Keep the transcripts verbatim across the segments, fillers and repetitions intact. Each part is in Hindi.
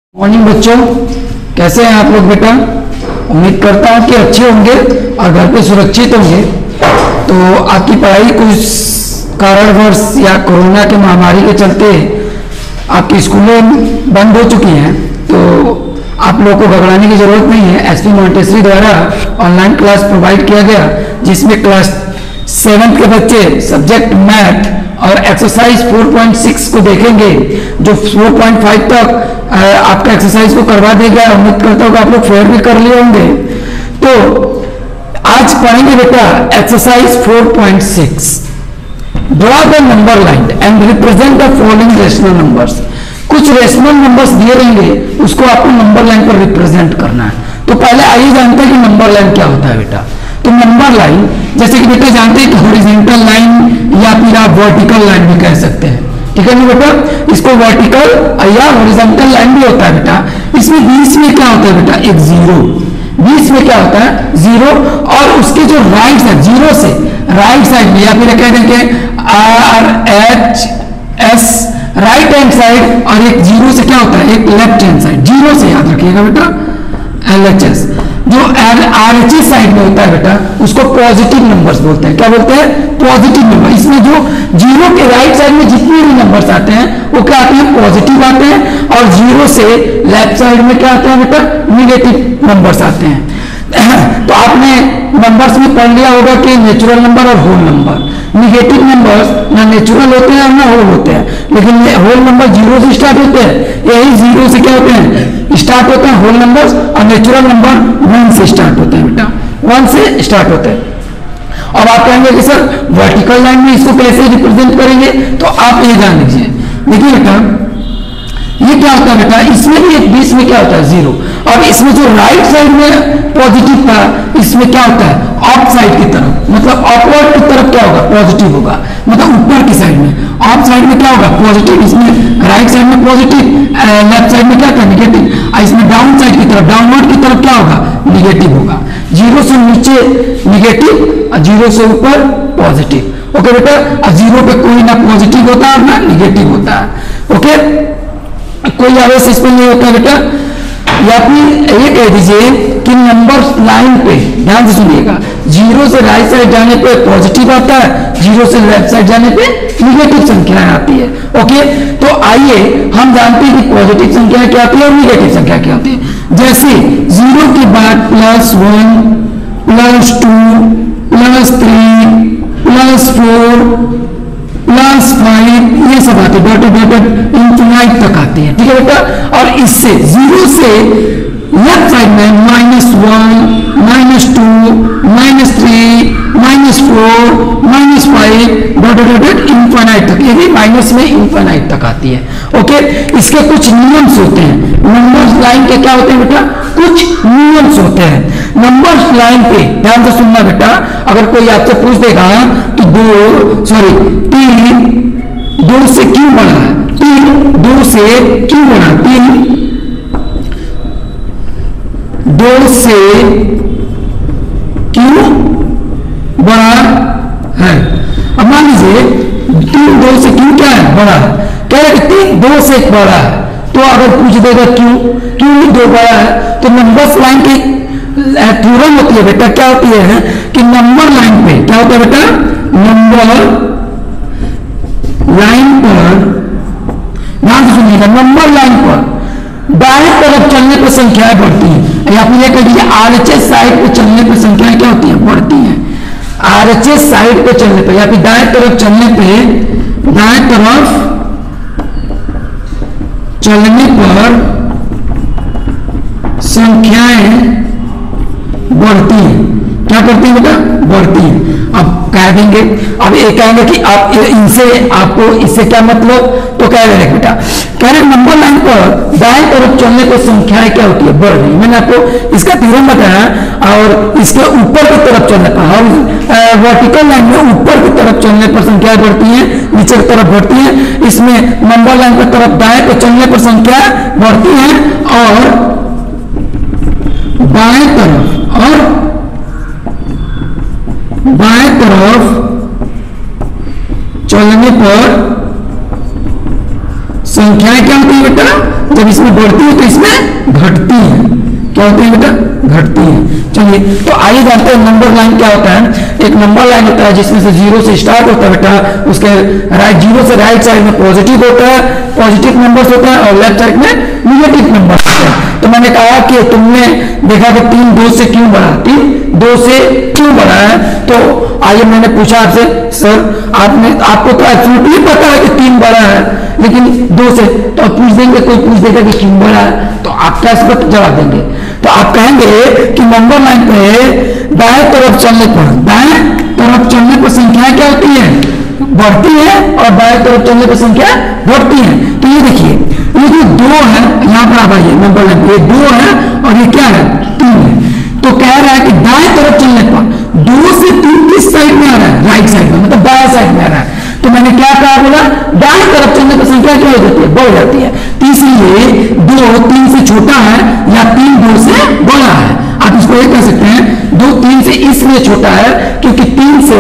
मॉर्निंग बच्चों, कैसे हैं आप लोग बेटा। उम्मीद करता हूँ कि अच्छे होंगे और घर पे सुरक्षित होंगे। तो आपकी पढ़ाई कुछ कारणवश या कोरोना के महामारी के चलते आपकी स्कूलें बंद हो चुकी हैं, तो आप लोगों को घबराने की जरूरत नहीं है। एसपी मॉन्टेसरी द्वारा ऑनलाइन क्लास प्रोवाइड किया गया, जिसमें क्लास सेवन्थ के बच्चे सब्जेक्ट मैथ और एक्सरसाइज चार पॉइंट छह को देखेंगे, जो चार पॉइंट पाँच तक आपका एक्सरसाइज को करवा देगा। उम्मीद करता हूँ कि आप लोग फेयर भी कर लिए होंगे। तो आज पढ़ेंगे बेटा एक्सरसाइज चार पॉइंट छह। Draw the number line and represent the following rational numbers. कुछ रेशनल नंबर्स दिए रहेंगे, उसको आपको नंबर लाइन पर रिप्रेजेंट करना है। तो पहले आइए जानते हैं कि नंबर लाइन क्या होता है बेटा। तो नंबर लाइन, जैसे कि बेटा जानते हैं कि हॉरिजॉन्टल लाइन या फिर आप वर्टिकल लाइन भी कह सकते हैं, ठीक है ना बेटा। इसको वर्टिकल या हॉरिजॉन्टल लाइन भी होता है बेटा। इसमें बीच में क्या होता है बेटा, एक जीरो। बीच में क्या होता है, जीरो। और उसके जो राइट साइड, जीरो से राइट साइड में, या फिर कह देंगे R H S right hand side, और एक जीरो से क्या होता है, एक लेफ्ट हैंड साइड। जीरो से याद रखिएगा बेटा एल एच एस। जो आर एच एस साइड में होता है बेटा, उसको पॉजिटिव नंबर्स बोलते हैं। क्या बोलते हैं, पॉजिटिव नंबर। इसमें जो जीरो के राइट साइड में जितने भी नंबर्स आते हैं वो क्या आते हैं, पॉजिटिव आते हैं। और जीरो से लेफ्ट साइड में क्या आता है बेटा, निगेटिव नंबर्स आते हैं। तो आपने नंबर्स में पढ़ लिया होगा कि नेचुरल नंबर और होल नंबर। निगेटिव नंबर्स ना नेचुरल होते हैं ना होल होते हैं, लेकिन होल नंबर जीरो से स्टार्ट होते हैं। यही जीरो से क्या होते हैं, स्टार्ट होते हैं होल नंबर्स, और नेचुरल नंबर वन से स्टार्ट होते हैं बेटा, वन से स्टार्ट होते हैं। अब आप कहेंगे कि सर वर्टिकल लाइन में इसको कैसे रिप्रेजेंट करेंगे, तो आप ये जान लीजिए। देखिए बेटा ये क्या होता है बेटा, इसमें भी एक बीच में क्या होता है, जीरो। और इसमें जो राइट साइड में पॉजिटिव था, इसमें क्या होता है, ऑफ साइड की तरफ, मतलब अपवर्ड की तरफ क्या होगा, पॉजिटिव होगा। मतलब ऊपर की साइड में, ऑफ साइड में क्या होगा, पॉजिटिव। इसमें राइट साइड में पॉजिटिव, लेफ्ट साइड में क्या था, निगेटिव। और इसमें डाउन साइड की तरफ, डाउनवर्ड की तरफ क्या होगा, निगेटिव होगा। जीरो से नीचे निगेटिव और जीरो से ऊपर पॉजिटिव। ओके बेटा, और जीरो पे कोई ना पॉजिटिव होता है ना निगेटिव होता है। ओके, कोई आवेश इसमें नहीं होता बेटा। या फिर ये कह दीजिए कि नंबर लाइन पे ध्यान से सुनिएगा, जीरो से राइट साइड जाने पे पॉजिटिव आता है, जीरो से लेफ्ट साइड जाने पे निगेटिव संख्याएं आती है। ओके, तो आइए हम जानते हैं कि पॉजिटिव संख्या क्या होती है और निगेटिव संख्या क्या होती है। जैसे जीरो के बाद plus one, plus two, plus three, plus four, plus five, ये सब आते डॉटेड डॉटेड इंफिनाइट तक आती है, ठीक है बेटा। और इससे जीरो से लेफ्ट साइड में minus one, minus two, minus three, minus four, minus five, dotted dotted infinite तक, ये भी माइनस में इंफिनाइट तक आती है। ओके, इसके कुछ नियम्स होते हैं। नंबर्स लाइन के क्या होते हैं बेटा, कुछ नियम्स होते हैं। नंबर्स लाइन पे ध्यान से सुनना बेटा, अगर कोई आपसे पूछ देगा कि दो सॉरी तीन दो से क्यों बना है, तीन दो से क्यों बना, तीन दो से क्यों बड़ा है। अब मान लीजिए तीन दो से क्यों क्या है, बड़ा है। कह रहे कि तीन दो से बड़ा है, तो अगर पूछ देगा क्यों, क्यों दो बड़ा है, तो नंबर्स लाइन की थ्योरम होती है बेटा, क्या होती है कि नंबर लाइन पे क्या होता है बेटा, नंबर लाइन पर ध्यान से सुनिएगा, नंबर लाइन पर दाएं तरफ चलने पर संख्याएं बढ़ती हैं। या फिर ये कह दीजिए आरएचएस साइड पे चलने पर संख्याएं क्या होती हैं, बढ़ती हैं। आरएचएस साइड पे चलने पर या फिर दाएं तरफ चलने पे, दाएं तरफ चलने पर संख्याएं बढ़ती हैं। क्या करती है बेटा, बढ़ती है। अब कह देंगे, अब ये कहेंगे कि आप इनसे आपको इससे क्या मतलब, तो कह रहे बेटा, कह रहे नंबर लाइन पर दाएं तरफ चलने पर संख्याएं क्या होती है, बढ़ रही। मैंने आपको इसका थ्योरम बताया, और इसके ऊपर की तरफ चलने पर, हम वर्टिकल लाइन में ऊपर की तरफ चलने पर संख्याएं बढ़ती हैं, नीचे की तरफ बढ़ती हैं। इसमें नंबर लाइन की तरफ दाएं पर चलने पर संख्या बढ़ती है, और बाएं तरफ और बाएं तरफ चलने पर संख्याएं क्या होती है बेटा, जब इसमें बढ़ती है तो इसमें घटती है। क्या होती है बेटा? घटती है। चलिए तो आइए जानते हैं नंबर लाइन क्या होता है। एक नंबर लाइन होता है जिसमें से जीरो से स्टार्ट होता है बेटा, उसके राइट जीरो से राइट साइड में पॉजिटिव होता है, पॉजिटिव नंबर्स होता है, और लेफ्ट साइड में निगेटिव नंबर होता है। तो मैंने कहा कि तुमने देखा कि तीन दो से क्यों बढ़ा, तीन दो से क्यों बढ़ा है। तो आइए मैंने पूछा आपसे, सर आपने आपको तो एब्सोल्युटली पता है कि तीन बढ़ा है, लेकिन दो से, तो आप पूछ देंगे, कोई पूछ देगा कि क्यों बढ़ा है, तो आप क्या इस पर जवाब देंगे? तो आप कहेंगे कि नंबर लाइन पे दाएं तरफ चलने पर, दाएं तरफ चलने पर संख्या क्या होती है? बढ़ती है, और बाएं तरफ चलने पर संख्या बढ़ती है। तो ये देखिए, ये जो दो है यहाँ पर आप आइए नंबर लाइन पे, ये दो है और ये क्या है? तीन है। तो कह रहा है कि दाएं तरफ चलने पर दो से तीन किस साइड में आ रहा है? राइट साइड में, मतलब बाएं साइड में आ रहा है। तो मैंने क्या कहा, बोला दाएं तरफ चलने पर संख्या क्या हो जाती है? बढ़ जाती है। तो इसलिए दो तीन से छोटा है या तीन दो से बड़ा है। आप इसको ये कह सकते हैं दो तीन से इसलिए छोटा है क्योंकि तीन से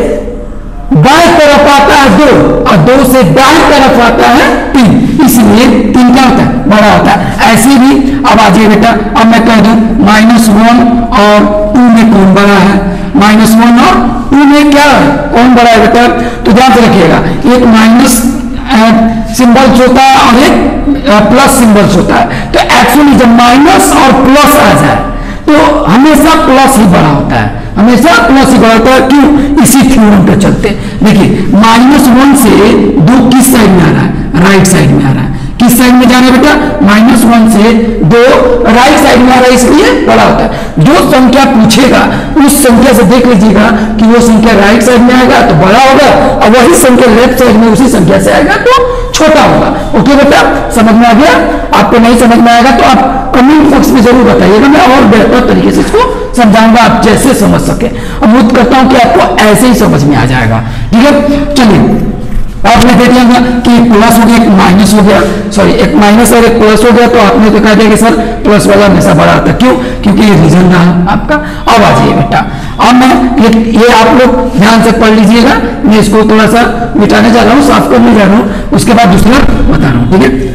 बाएं तरफ आता है दो, और दो से दाएं तरफ आता है तीन, इसलिए तीन क्या होता है? बड़ा होता है। ऐसे भी अब आ जाइए बेटा, अब मैं कह दूं माइनस वन और टू में कौन बड़ा है? माइनस वन और टू में क्या है? कौन बड़ा है बेटा? तो ध्यान से रखिएगा, एक माइनस सिंबल्स होता है और एक प्लस सिंबल्स होता है। तो एक्चुअली जब माइनस और प्लस आ जाए तो हमेशा प्लस ही बड़ा होता है, हमेशा प्लस ही बड़ा होता है। क्यों? इसी थ्योरम पे चलते। देखिए माइनस वन से दो किस साइड में आ रहा है? राइट साइड में आ रहा है। किस साइड में जा रहा है बेटा? माइनस वन से दो राइट साइड में आ रहा है, इसलिए बड़ा होता है। जो संख्या पूछेगा उस संख्या से देख लीजिएगा कि वो संख्या राइट साइड में आएगा तो बड़ा होगा, और वही संख्या लेफ्ट साइड में उसी संख्या से आएगा तो छोटा होगा। ओके बेटा, समझ में आ गया? आपको नहीं समझ में आएगा तो आप कमेंट बॉक्स में जरूर बताइएगा, मैं और बेहतर तरीके से इसको समझाऊंगा, आप जैसे समझ सके। उम्मीद करता हूं कि आपको ऐसे ही समझ में आ जाएगा। ठीक है, चलिए आपने देख लिया कि प्लस हो गया, एक माइनस हो गया, सॉरी एक माइनस और एक प्लस हो गया, तो आपने तो कहा दिया कि सर प्लस वाला हमेशा बड़ा आता है। क्यों? क्योंकि ये रीजन रहा आपका। अब आ जाइए बेटा, अब मैं ये, ये आप लोग ध्यान से पढ़ लीजिएगा, मैं इसको थोड़ा सा मिटाने जा रहा हूँ, साफ करने जा रहा हूँ, उसके बाद दूसरा बता रहा हूँ। ठीक है,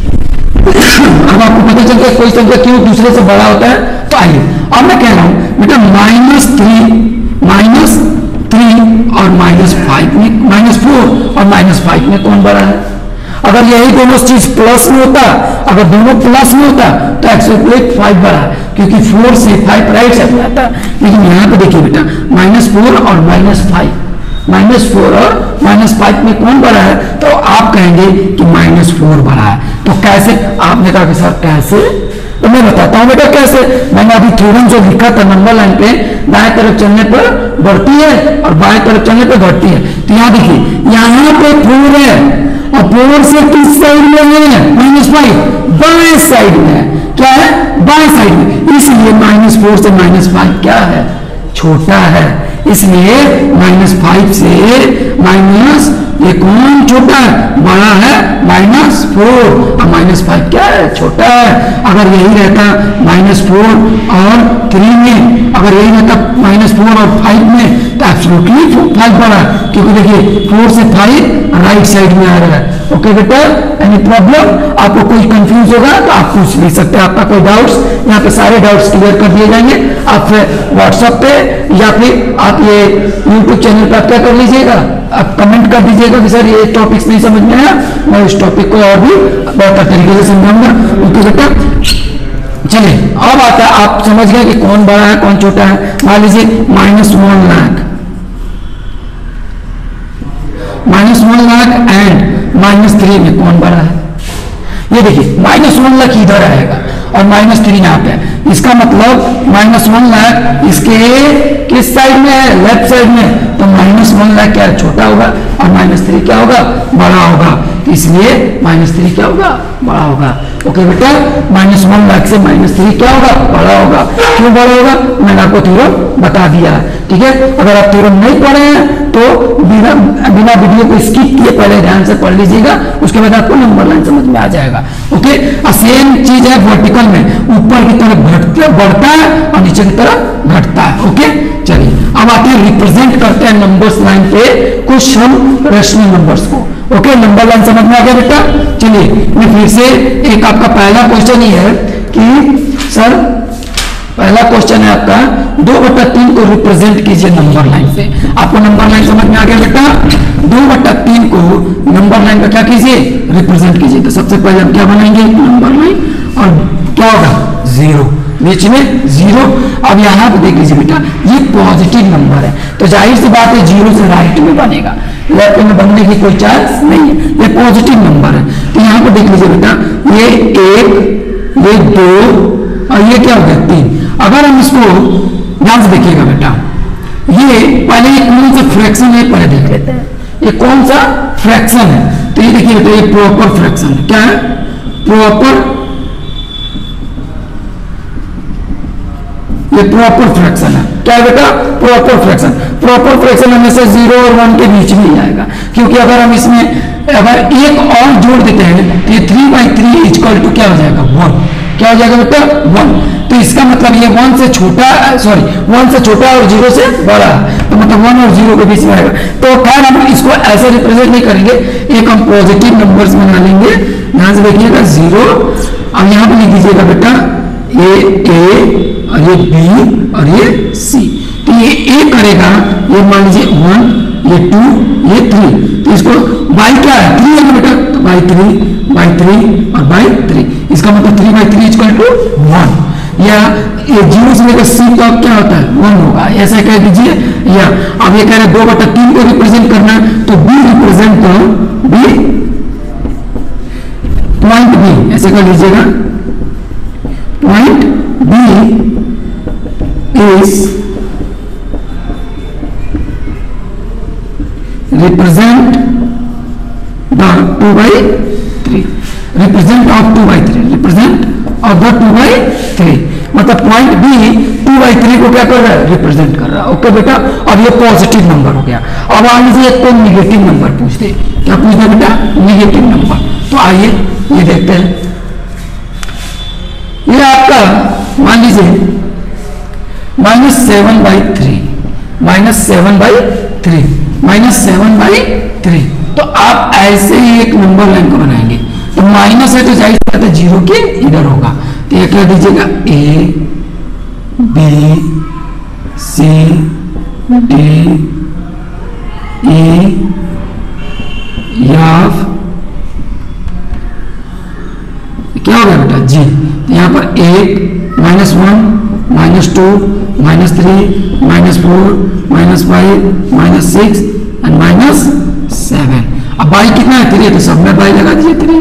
अब आपको पता चल गया कोई संख्या क्यों दूसरे से बड़ा होता है। तो आइए अब मैं कह रहा हूं बेटा माइनस थ्री, माइनस थ्री और माइनस फाइव में, माइनस फोर और माइनस फाइव में कौन बड़ा है? अगर यही दोनों चीज प्लस में होता, अगर दोनों प्लस में होता तो एक्चुअली फाइव बड़ा है, क्योंकि फोर से फाइव राइट साइड में आता। लेकिन यहाँ पे देखिए बेटा माइनस फोर और माइनस फाइव, माइनस फोर और माइनस फाइव में कौन बड़ा है? तो आप कहेंगे कि माइनस फोर बड़ा है। तो कैसे? आपने कहा कि सर कैसे? तो मैं बताता हूं बेटा कैसे। मैंने अभी थ्योरम जो लिखा था नंबर लाइन पे, दाएं तरफ चलने पर बढ़ती है और बाएं तरफ चलने पर घटती है। तो यहाँ देखिए, यहाँ पे फोर है और फोर से किस साइड में है? माइनस फाइव, बाएं साइड में है। क्या है? बाएं साइड में। इसलिए माइनस फोर से माइनस फाइव क्या है? छोटा है। इसलिए माइनस फाइव से माइनस ये कौन छोटा है? बड़ा है माइनस फोर, और माइनस फाइव क्या है? छोटा है। अगर यही रहता माइनस फोर और थ्री में, अगर यही रहता माइनस फोर और फाइव में, तो एब्सोल्युटली फाइव बड़ा है, क्योंकि देखिए फोर से फाइव राइट साइड में आ रहा है। ओके बेटा, एनी प्रॉब्लम? आपको कोई कंफ्यूज होगा तो आप पूछ नहीं सकते, आपका कोई डाउट्स, यहाँ पे सारे डाउट्स क्लियर कर दिए जाएंगे। आप व्हाट्सएप पे या फिर आप ये यूट्यूब चैनल पर क्या कर लीजिएगा, आप कमेंट कर दीजिएगा कि सर ये टॉपिक्स नहीं समझ में आया, मैं इस टॉपिक को और भी बेहतर तरीके से समझाऊंगा। ओके बेटा, चलिए अब आता है, आप समझ गए कि कौन बड़ा है कौन छोटा है। मान लीजिए minus one lakh, minus one lakh and minus three में कौन बड़ा है? ये देखिए माइनस वन लाख इधर आएगा और माइनस थ्री यहाँ पे है। इसका मतलब माइनस वन लाख इसके किस साइड में है? लेफ्ट साइड में। तो माइनस वन लाख क्या छोटा होगा और माइनस थ्री क्या होगा? बड़ा होगा। इसलिए माइनस थ्री क्या होगा? बड़ा होगा। ओके बेटा, माइनस वन लाख से माइनस थ्री क्या होगा? बड़ा होगा। क्यों बड़ा होगा? मैंने आपको थ्योरम बता दिया है। ठीक है, अगर आप थ्योरम नहीं पढ़े हैं तो बिना बिना वीडियो को स्किप किए पहले ध्यान से पढ़ लीजिएगा, उसके बाद आपको नंबर लाइन समझ में आ जाएगा। ओके, और सेम चीज है वर्टिकल में, ऊपर की तरफ घटता बढ़ता है और नीचे की तरफ घटता है। ओके, चलिए अब आते हैं रिप्रेजेंट करते हैं नंबर्स लाइन पे कुछ हम रेशनल नंबर्स को। ओके, नंबर लाइन समझ में आ गया बेटा। चलिए मैं फिर से एक आपका पहला क्वेश्चन ही है कि सर पहला क्वेश्चन है आपका दो बटा तीन को रिप्रेजेंट कीजिए नंबर लाइन से। आपको नंबर लाइन समझ में आ गया बेटा। दो बटा तीन को नंबर लाइन का क्या कीजिए, रिप्रेजेंट कीजिए। तो सबसे पहले हम क्या बनाएंगे, नंबर लाइन, और क्या होगा, जीरो, बीच में जीरो। अब यहाँ पे देख लीजिए बेटा, ये पॉजिटिव नंबर है तो जाहिर सी बात है जीरो से राइट में बनेगा, लेफ्ट में बनने की कोई चांस नहीं है, ये पॉजिटिव नंबर है। तो यहाँ पे देख लीजिए बेटा, ये एक, ये दो और ये क्या हो गया, तीन। अगर हम इसको ध्यान से देखिएगा बेटा, ये पहले ये कौन सा फ्रैक्शन है पहले देख लेते हैं, ये कौन सा फ्रैक्शन है। तो ये देखिए बेटा, ये प्रॉपर फ्रैक्शन है। क्या है, प्रॉपर, ये प्रॉपर फ्रैक्शन है। क्या है बेटा, प्रॉपर फ्रैक्शन। प्रॉपर फ्रैक्शन हमेशा जीरो और वन के बीच में ही आएगा, क्योंकि अगर हम इसमें अगर एक और जोड़ देते हैं तो ये three by three equal to क्या हो जाएगा, वन। क्या हो जाएगा बेटा, वन। तो इसका मतलब ये वन से छोटा, सॉरी वन से छोटा और जीरो से बड़ा, तो मतलब वन और जीरो के बीच में आएगा। तो खैर हम इसको ऐसे रिप्रेजेंट नहीं करेंगे, एक हम पॉजिटिव नंबर्स बना लेंगे। ध्यान से देखिएगा, जीरो। अब यहाँ पे लिख दीजिएगा बेटा, ये ए और ये बी और ये सी। तो ये ए करेगा, ये मान लीजिए वन, ये टू, ये थ्री। तो इसको बाई क्या है, थ्री है बेटा, तो बाई थ्री, बाई थ्री और बाई थ्री। इसका मतलब three by three equal to one. या ये जीरो से लेकर सी का क्या होता है, वन होगा, ऐसा कह दीजिए। या अब ये कह रहे दो बटा तीन को रिप्रेजेंट करना है, तो बी रिप्रेजेंट तो बी पॉइंट बी, ऐसे कर लीजिएगा, point B is represent the two by three, represent of two by three, represent of the two by three। मतलब point B two by three को क्या कर रहा है, रिप्रेजेंट कर रहा है। ओके बेटा, अब ये पॉजिटिव नंबर हो गया। अब मान लीजिए एक कोई निगेटिव नंबर पूछते, क्या पूछते बेटा, निगेटिव नंबर। तो आइए ये देखते हैं, ये आपका मान लीजिए minus seven by three, minus seven by three, minus seven by three. तो आप ऐसे ही एक नंबर लाइन को बनाएंगे। तो माइनस है तो जाहिर बात है जीरो के इधर होगा। तो ये क्या दीजिएगा, A B C D E F, क्या होगा बेटा, जी। तो यहाँ पर एक, minus one, minus two, minus three, minus four, minus five, minus six and minus seven. अब बाई कितना है, थ्री है, तो सब में बाई लगा दीजिए, थ्री।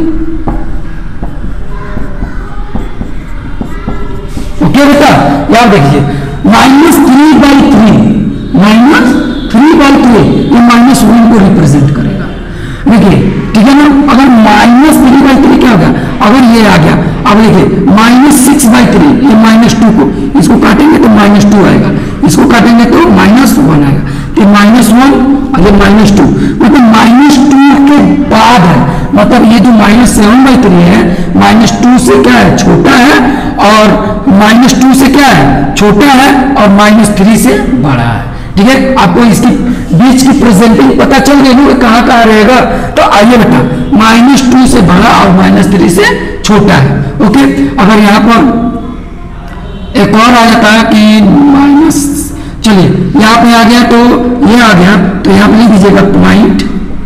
ओके बेटा, याद देखिए, minus three by three, minus three by three, ये माइनस वन को रिप्रेजेंट करेगा। देखिए ठीक है ना, अगर माइनस थ्री बाई थ्री क्या हो गया, अगर ये आ गया, अब देखिए माइनस सिक्स बाई थ्री, ये माइनस टू को इसको काटेंगे तो माइनस टू आएगा, इसको काटेंगे तो माइनस वन आएगा। तो माइनस वन और ये माइनस टू, मतलब माइनस टू के बाद है, मतलब ये जो माइनस सेवन बाई थ्री है माइनस टू से क्या है, छोटा है, और माइनस टू से क्या है, छोटा है, और माइनस थ्री से बड़ा है। ठीक है, आपको इसकी बीच की प्रेजेंटिंग पता चल गई ना कहाँ कहाँ रहेगा। तो आइए बेटा, माइनस टू से बड़ा और माइनस थ्री से छोटा है। ओके, अगर यहाँ पर एक और आ जाता है कि माइनस, चलिए यहाँ पे आ गया तो ये आ गया, तो यहाँ पे लिख दीजिएगा point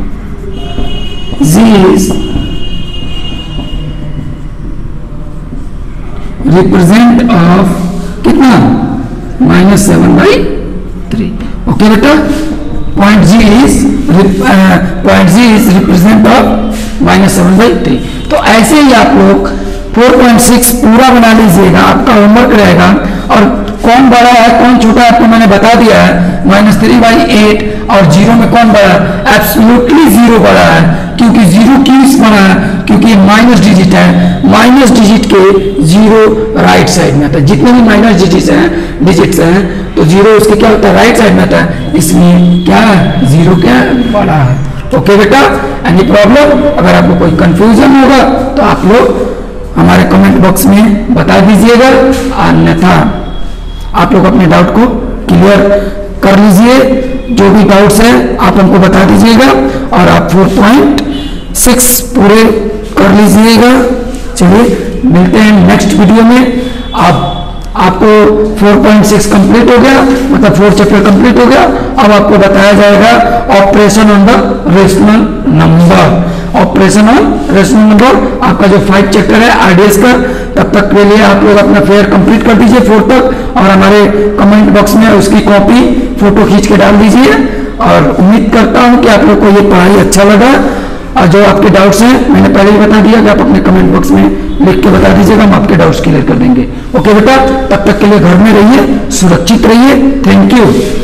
G is represent of कितना, minus seven by three. Okay बेटा, point G is point G is represent of minus seven by three. तो ऐसे ही आप लोग फोर पॉइंट सिक्स पूरा बना लीजिएगा, आपका होमवर्क रहेगा। और कौन बड़ा है कौन छोटा है आपको मैंने बता दिया है, माइनस थ्री बाई एट और जीरो में कौन बड़ा है, एब्सोल्युटली जीरो बड़ा है। क्योंकि जीरो क्यों बड़ा है, क्योंकि ये माइनस डिजिट है, माइनस डिजिट के जीरो राइट साइड में आता है। जितने भी माइनस डिजिट हैं डिजिट्स हैं तो जीरो उसके क्या होता है, राइट साइड में आता है, इसलिए क्या है, जीरो क्या है, बड़ा है। ओके बेटा, एनी प्रॉब्लम, अगर आपको कोई कंफ्यूजन होगा तो आप लोग हमारे कमेंट बॉक्स में बता दीजिएगा, अन्यथा आप लोग अपने डाउट को क्लियर कर लीजिए। जो भी डाउट्स है आप हमको बता दीजिएगा और आप फोर पॉइंट सिक्स पूरे कर लीजिएगा। चलिए मिलते हैं नेक्स्ट वीडियो में। आप आपको फोर पॉइंट सिक्स कंप्लीट हो गया, मतलब फोर चैप्टर कंप्लीट हो गया। अब आपको बताया जाएगा operation on the rational number. Operation on rational number आपका जो फाइव चैप्टर है आरडीएस का, तब तक के लिए आप लोग अपना फेयर कंप्लीट कर दीजिए फोर तक, और हमारे कमेंट बॉक्स में उसकी कॉपी फोटो खींच के डाल दीजिए। और उम्मीद करता हूं कि आप लोग को ये पढ़ाई अच्छा लगा। और जो आपके डाउट्स हैं मैंने पहले ही बता दिया कि आप अपने कमेंट बॉक्स में लिख के बता दीजिएगा, हम आपके डाउट्स क्लियर कर देंगे। ओके बेटा, तब तक के लिए घर में रहिए, सुरक्षित रहिए। Thank you.